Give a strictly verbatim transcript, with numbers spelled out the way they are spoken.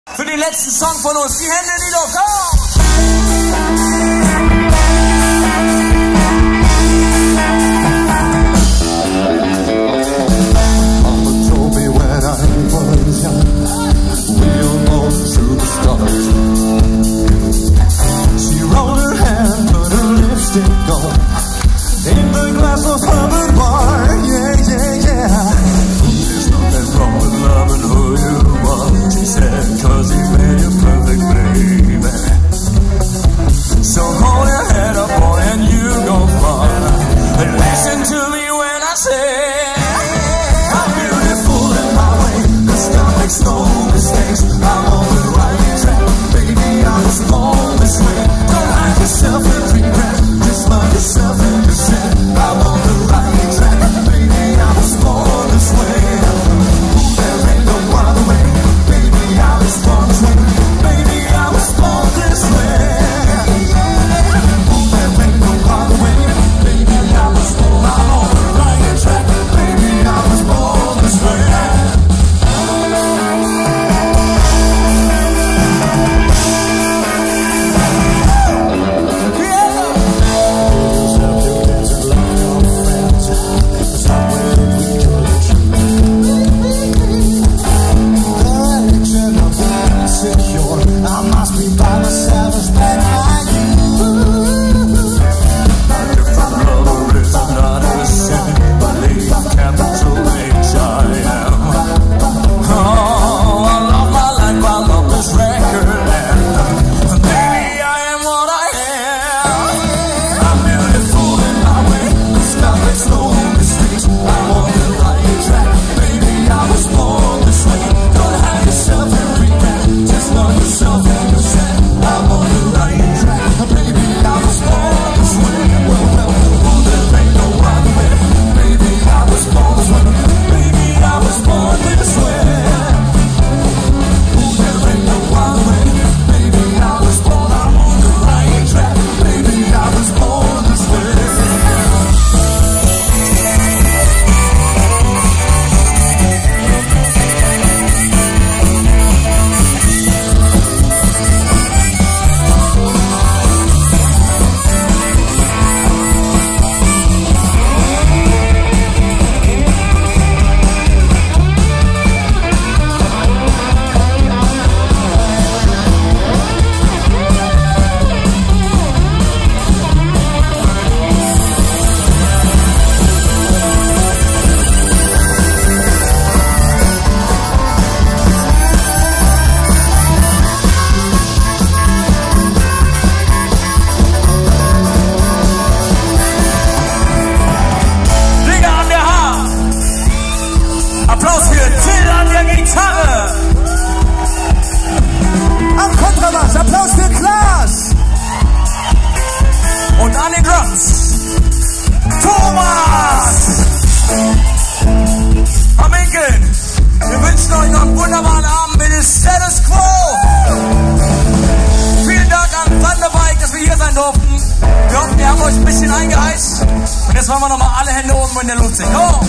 Für den letzten Song von uns, die Hände in die Luft, komm! Mama told me when I was young, we'll go through the stars. She rolled her hand, put her lipstick on, in the glass of her bar, yeah, yeah, yeah. There's nothing wrong with loving who you are, she said, cause he made you perfect, baby. So hold your head up, boy, and you go far. And listen to me when I say I'm beautiful in my way, this God makes no mistakes. I'm on the right track, baby, I was born this way. Don't hide yourself in regret, just love yourself and consent. I'm on the right track, baby, I was born this way. There ain't no other way, baby, I was born this way. Baby, I was born this way. There ain't no other way, baby, I was born. I'm on the right track, baby, I was born this way. I must be by myself as bad as you. My different lover is not a sin, believe capital H I am. Oh, I love my life, I love this record, and baby, I am what I am. I'm beautiful in my way, this love makes no mistakes. I'm on the right track, baby, I was born this way. Don't hide yourself and regret, just love yourself and yourself. I'm on the right track, baby, I was born this way. Well, well, well, there ain't no other way, baby, I was born this way. Baby, I was born this way. Ooh, there ain't no other way, baby, I was born. I'm on the right track, baby, I was born this way. Applaus für Till an der Gitarre. Am Kontrabass, Applaus für Klaas. Und an den Drums, Thomas. Am Winkeln, wir wünschen euch noch einen wunderbaren Abend mit dem Status Quo. Vielen Dank an Thunderbike, dass wir hier sein durften. Wir hoffen, wir haben euch ein bisschen eingeheizt. Und jetzt wollen wir nochmal alle Hände oben in der Luft sehen. Oh.